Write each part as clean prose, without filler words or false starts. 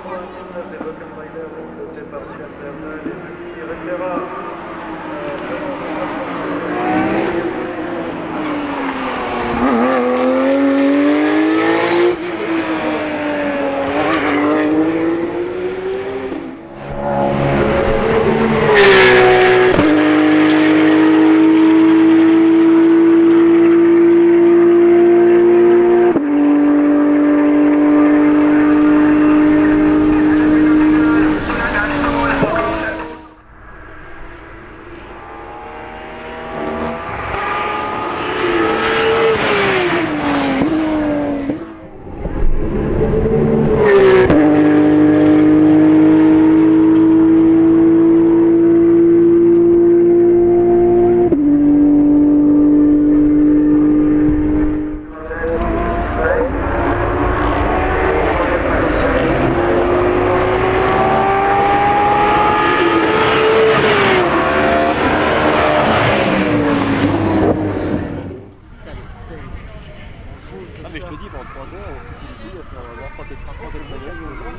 319 des Broken Riders sont posés par Dylan Bernal et Denis Requera. Ah mais je te dis, pendant 3 heures, on fait des couilles, on va voir 30 de manière.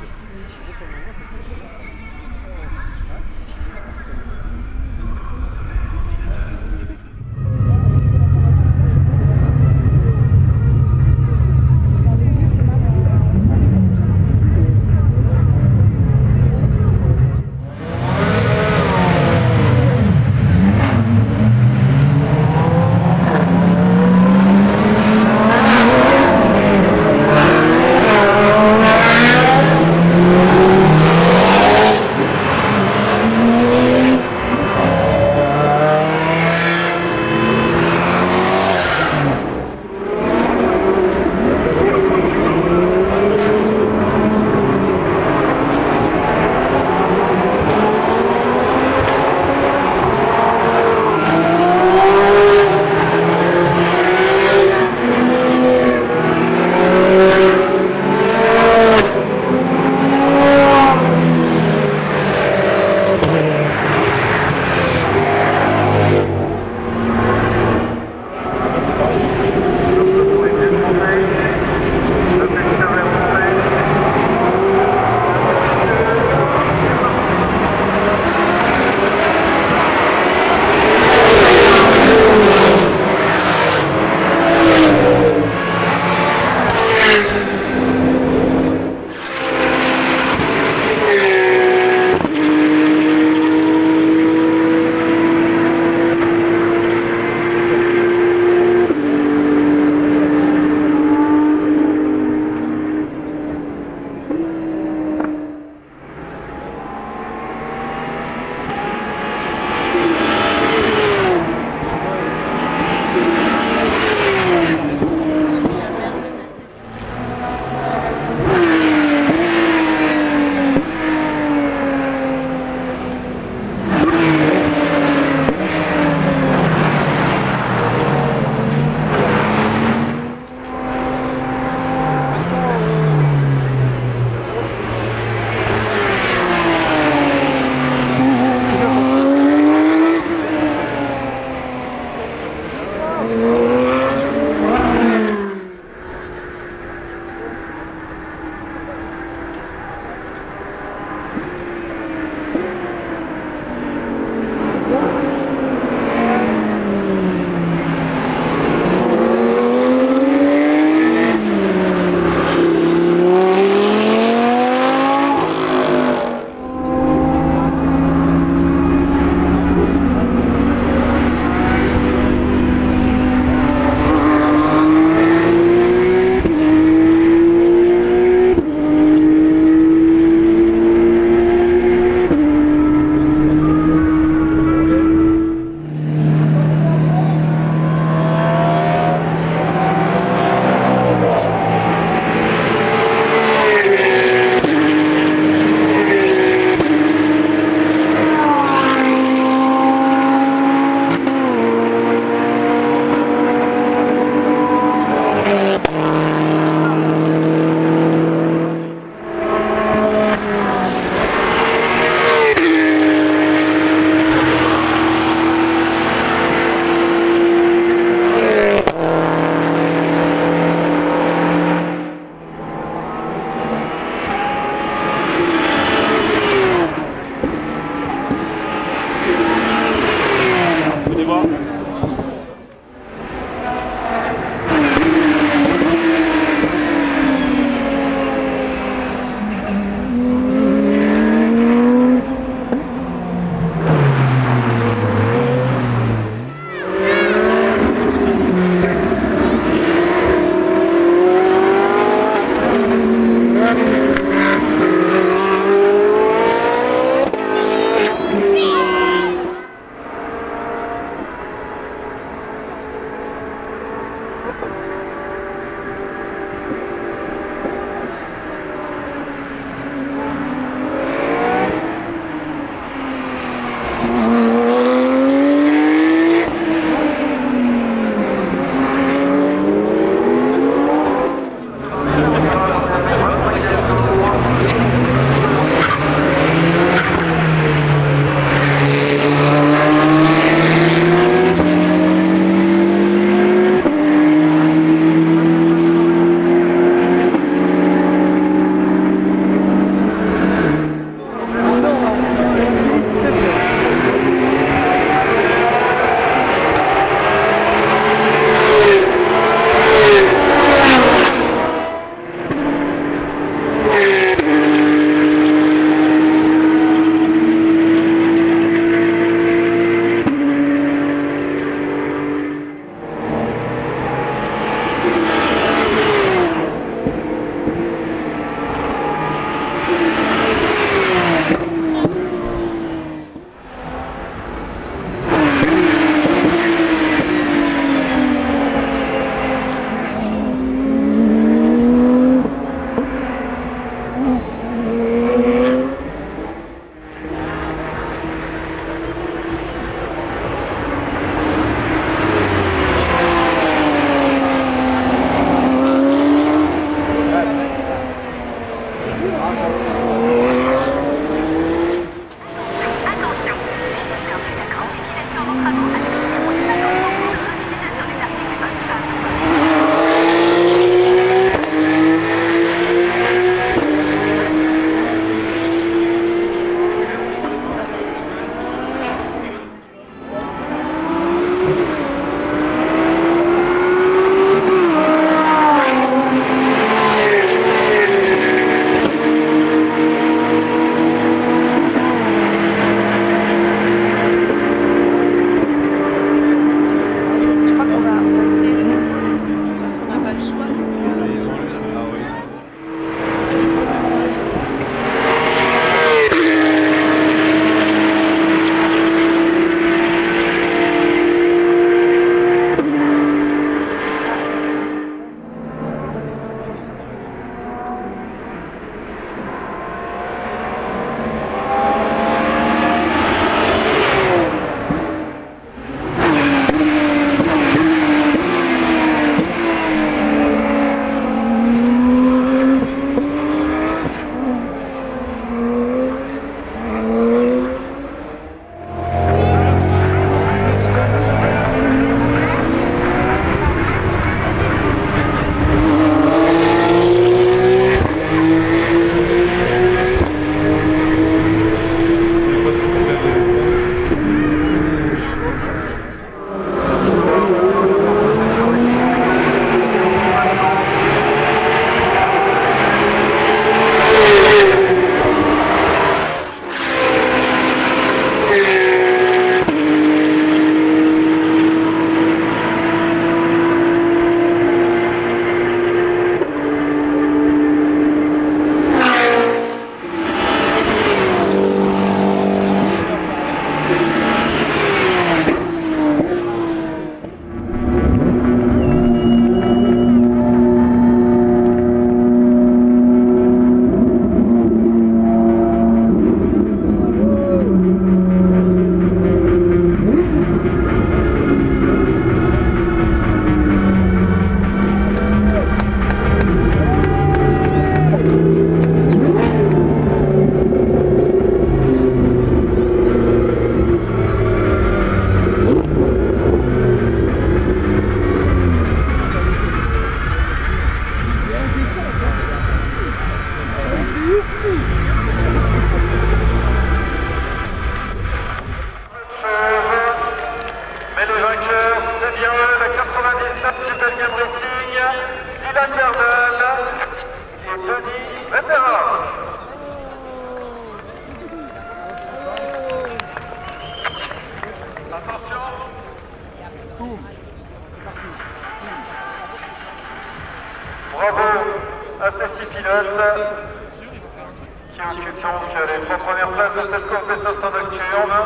à ces 6 pilotes qui occupent donc les 3 premières places de cette course des 500 nocturnes.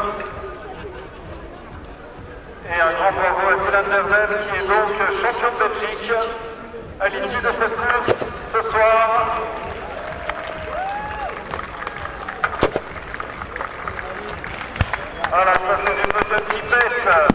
Et un grand bravo à Dylan Dervel qui est donc champion de Belgique à l'issue de cette course ce soir. Voilà, ça c'est une petite pêche.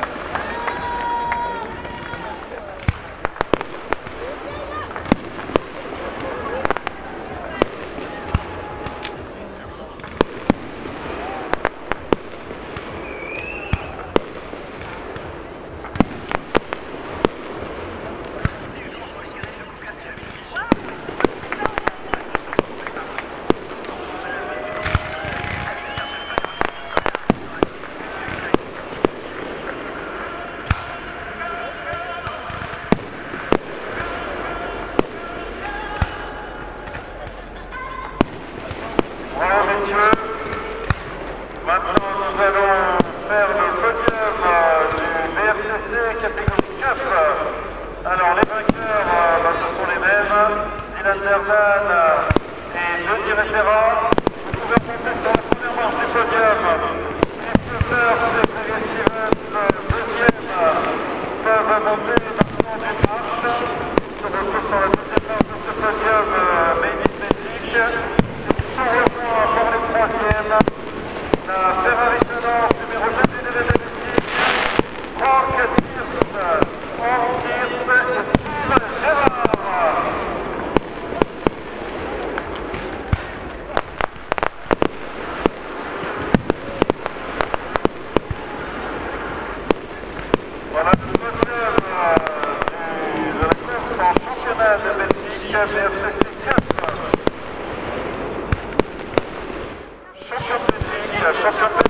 Voilà messieurs, maintenant nous allons faire le podium du BRTC catégorie Cup. Alors les vainqueurs, ce sont les mêmes, Dylan Derval et Denis Référent. Vous pouvez remonter sur la première marche du podium. Christopher et Steven, deuxième, peuvent monter maintenant d'une marche. On se retrouve sur la deuxième marche de ce podium Made in Belgique. Par les troisièmes, la Ferrari Chalence numéro 4 de la Belgique, Franck Tirst, et Steve Gérard. Voilà le podium de la course en championnat de Belgique, BRTC 4. Champion de Belgique, champion de